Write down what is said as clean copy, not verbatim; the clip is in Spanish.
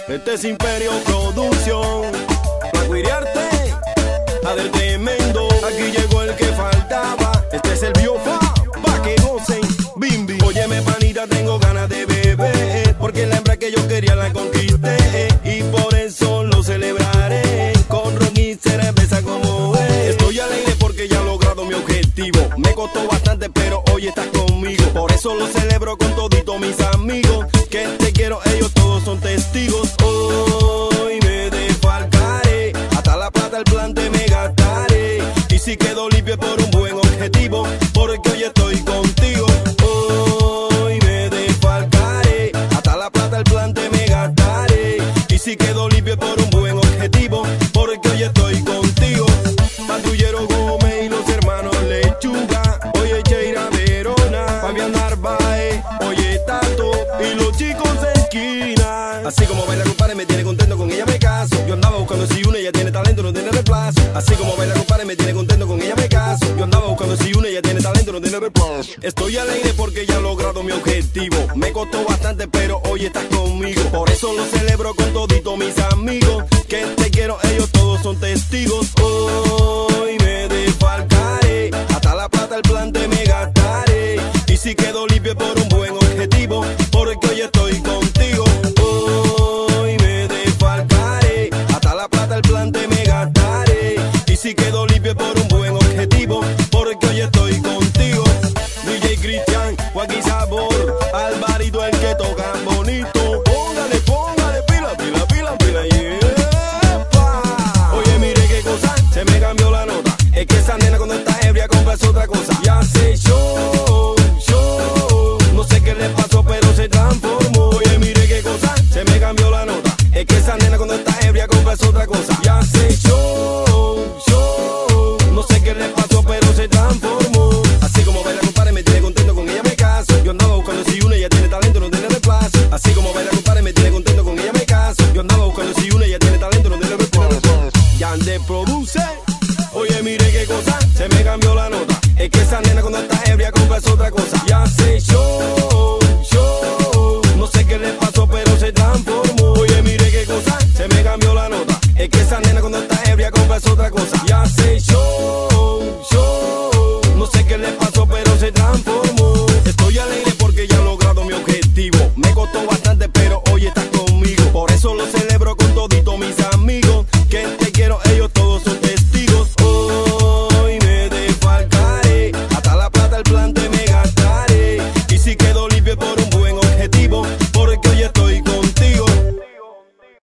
Este es Imperio Producción, pa' cuidarte, a del tremendo. Aquí llegó el que faltaba, este es el Biofa, pa' que gocen, bimbi. Óyeme panita, tengo ganas de beber, porque la hembra que yo quería la conquisté, y por eso lo celebraré, con ron y cerveza como es. Estoy alegre porque ya he logrado mi objetivo, me costó bastante pero hoy estás conmigo. Por eso lo celebro con todito mis amigos, que te quiero, ellos todos son testigos. Hoy me defalcaré, hasta la plata el plante me gastaré, y si quedo limpio por un buen objetivo, porque hoy estoy contigo. Hoy me defalcaré, hasta la plata el plante me gastaré, y si quedo limpio por un buen objetivo, porque hoy estoy contigo. Patrullero Gómez y los hermanos Lechuga, oye Cheira Verona, Fabián Narváez, oye Tato y los chicos de esquina. Así como baila compadre me tiene contento, con ella me caso. Yo andaba buscando si una, ella tiene talento, no tiene reemplazo. Así como baila compadre me tiene contento, con ella me caso. Yo andaba buscando si una, ella tiene talento, no tiene reemplazo. Estoy alegre porque ya he logrado mi objetivo, me costó bastante pero hoy estás conmigo. Por eso lo celebro con todito mis amigos, que te quiero, ellos todos son testigos. Hoy me defalcaré, hasta la plata el plante me gastaré, y si quedo limpio por un buen objetivo, porque hoy estoy contigo. Hoy me defalcaré, hasta la plata el plante me gastaré, y si quedo limpio por un buen objetivo, porque hoy estoy contigo. DJ Cristian, Joaquín Sabor, Alvarito el que toca bonito. Póngale, póngale pila, pila, pila, pila, yepa. Oye, mire qué cosa, se me cambió la nota. Es que esa nena cuando está ebria compra otra cosa. Y hace show, show, no sé qué le pasó pero se transformó. Oye, mire qué cosa, se me cambió la nota. Es que esa nena cuando está ebria compra otra cosa. Y hace show.